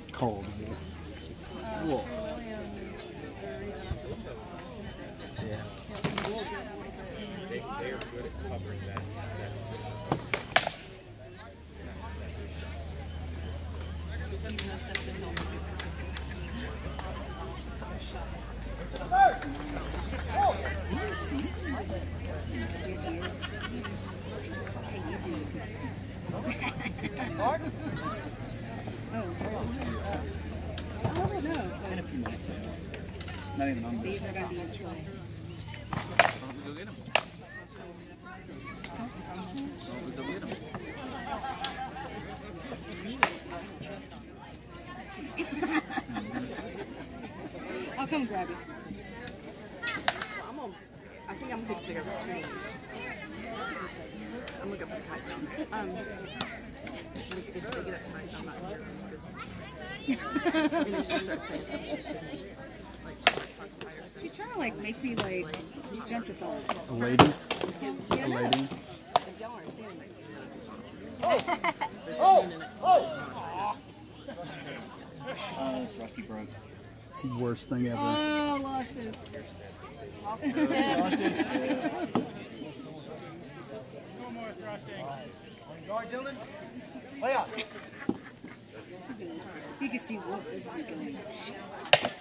called wolf. Yeah. They are good at covering that Not even on These are going to be a choice. Go get them. Go get them. I'll come grab you. I think I'm fixing to go for change. I'm looking for the kite. If they get up tonight, I'm not here. And if she starts saying something, she shouldn't. Like, she starts fire. She trying to like make me like gentrify. a lady. Yeah, A no. lady. If y'all aren't seeing this. Rusty broke. Worst thing ever. Oh, lost his. No more thrusting. Guard, gentlemen. Lay out. You can see Wolf is like going, shit.